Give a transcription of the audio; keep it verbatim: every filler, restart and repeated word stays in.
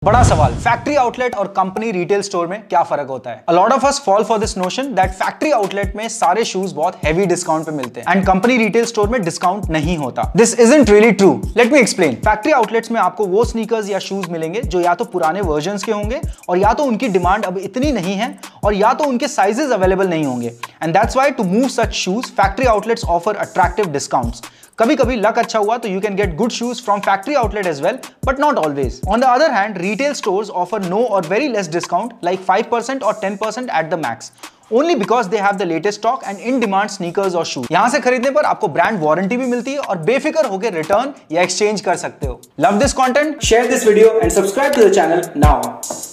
बड़ा सवाल, factory outlet और कंपनी रिटेल स्टोर में क्या फर्क होता है? A lot of us fall for this notion that factory outlet में सारे शूज बहुत हेवी डिस्काउंट पे मिलते हैं एंड कंपनी रिटेल स्टोर में डिस्काउंट नहीं होता। This isn't really true. Let me explain. Factory outlets में आपको वो स्नीकर्स या शूज मिलेंगे जो या तो पुराने वर्जन्स के होंगे और या तो उनकी डिमांड अब इतनी नहीं है और या तो उनके साइजेस अवेलेबल नहीं होंगे। And that's why to move such shoes factory outlets offer attractive discounts. कभी कभी लक अच्छा हुआ तो you can get good shoes from factory outlet as well, but not always. On the other hand, retail stores offer no or very less discount like five percent or ten percent at the max, only because they have the latest stock and in demand sneakers और shoes। यहां से खरीदने पर आपको brand warranty भी मिलती है और बेफिक्र होकर रिटर्न या एक्सचेंज कर सकते हो। Love this content? Share this video and subscribe to the channel now।